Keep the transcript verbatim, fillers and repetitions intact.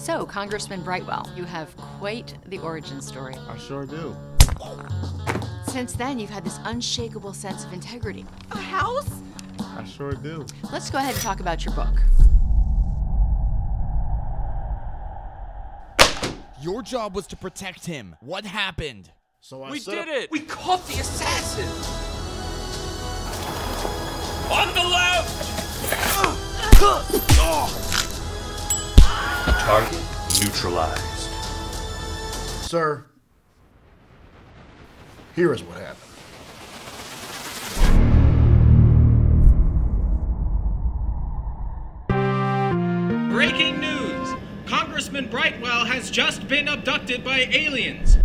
So, Congressman Brightwell, you have quite the origin story. I sure do. Since then, you've had this unshakable sense of integrity. A house? I sure do. Let's go ahead and talk about your book. Your job was to protect him. What happened? So I We set did up- it! We caught the assassin! On the left! Target neutralized. Sir, here is what happened. Breaking news! Congressman Brightwell has just been abducted by aliens.